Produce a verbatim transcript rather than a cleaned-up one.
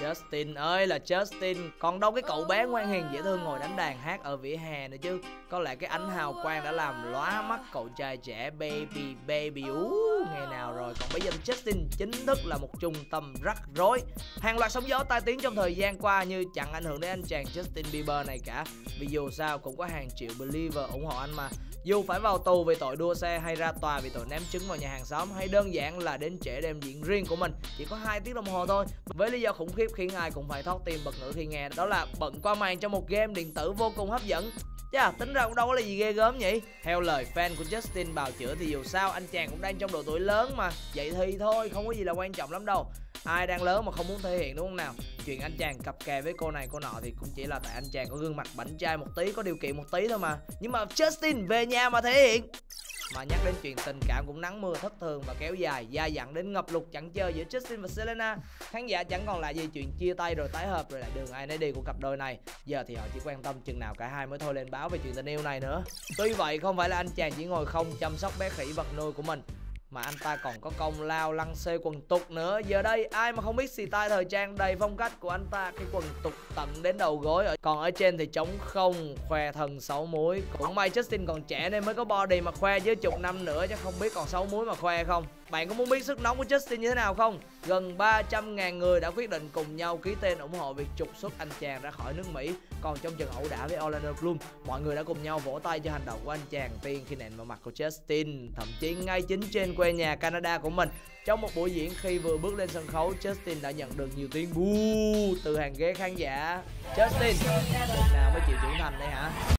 Justin ơi là Justin. Còn đâu cái cậu bé ngoan hiền dễ thương ngồi đánh đàn hát ở vỉa hè nữa chứ. Có lẽ cái ánh hào quang đã làm lóa mắt cậu trai trẻ baby baby ú ngày nào rồi. Còn bây giờ thì Justin chính thức là một trung tâm rắc rối. Hàng loạt sóng gió tai tiếng trong thời gian qua như chẳng ảnh hưởng đến anh chàng Justin Bieber này cả. Vì dù sao cũng có hàng triệu believer ủng hộ anh mà. Dù phải vào tù vì tội đua xe, hay ra tòa vì tội ném trứng vào nhà hàng xóm, hay đơn giản là đến trễ đêm diễn riêng của mình chỉ có hai tiếng đồng hồ thôi, với lý do khủng khiếp khiến ai cũng phải thót tim bật ngửa khi nghe, đó là bận qua màn trong một game điện tử vô cùng hấp dẫn. Chà, tính ra cũng đâu có là gì ghê gớm nhỉ. Theo lời fan của Justin bào chữa thì dù sao anh chàng cũng đang trong độ tuổi lớn mà, vậy thì thôi, không có gì là quan trọng lắm đâu. Ai đang lớn mà không muốn thể hiện đúng không nào. Chuyện anh chàng cặp kè với cô này cô nọ thì cũng chỉ là tại anh chàng có gương mặt bảnh trai một tí, có điều kiện một tí thôi mà. Nhưng mà Justin về nhà mà thể hiện. Mà nhắc đến chuyện tình cảm cũng nắng mưa thất thường và kéo dài, dai dẳng đến ngập lụt chẳng chơi giữa Justin và Selena. Khán giả chẳng còn lại gì chuyện chia tay rồi tái hợp rồi lại đường ai nấy đi của cặp đôi này. Giờ thì họ chỉ quan tâm chừng nào cả hai mới thôi lên báo về chuyện tình yêu này nữa. Tuy vậy không phải là anh chàng chỉ ngồi không chăm sóc bé khỉ vật nuôi của mình, mà anh ta còn có công lao lăng xê quần tục nữa. Giờ đây ai mà không biết xì tai thời trang đầy phong cách của anh ta, cái quần tục tận đến đầu gối, còn ở trên thì trống không, khoe thân xấu múi. Cũng may Justin còn trẻ nên mới có body mà khoe, chứ chục năm nữa chắc không biết còn xấu múi mà khoe không. Bạn có muốn biết sức nóng của Justin như thế nào không? Gần ba trăm ngàn người đã quyết định cùng nhau ký tên ủng hộ việc trục xuất anh chàng ra khỏi nước Mỹ. Còn trong trận ẩu đả với Orlando Bloom, mọi người đã cùng nhau vỗ tay cho hành động của anh chàng tiên khi nện vào mặt của Justin, thậm chí ngay chính trên quê nhà Canada của mình. Trong một buổi diễn, khi vừa bước lên sân khấu, Justin đã nhận được nhiều tiếng boo từ hàng ghế khán giả. Justin, chừng nào mới chịu trưởng thành đây hả?